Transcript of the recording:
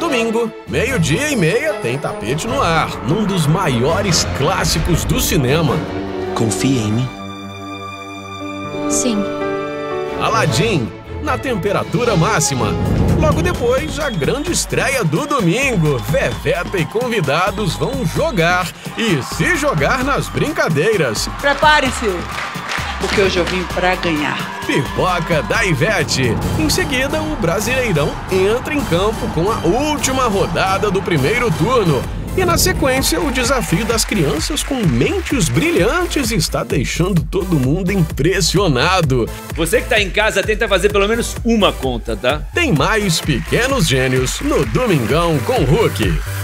domingo, 12h30, tem Tapete no Ar, num dos maiores clássicos do cinema. Confia em mim? Sim. Aladdin, na temperatura máxima. Logo depois, a grande estreia do domingo. Veveta e convidados vão jogar e se jogar nas brincadeiras. Prepare-se, porque hoje eu vim pra ganhar. Pipoca da Ivete. Em seguida, o Brasileirão entra em campo com a última rodada do primeiro turno. E na sequência, o desafio das crianças com mentes brilhantes está deixando todo mundo impressionado. Você que tá em casa, tenta fazer pelo menos uma conta, tá? Tem mais Pequenos Gênios no Domingão com Hulk.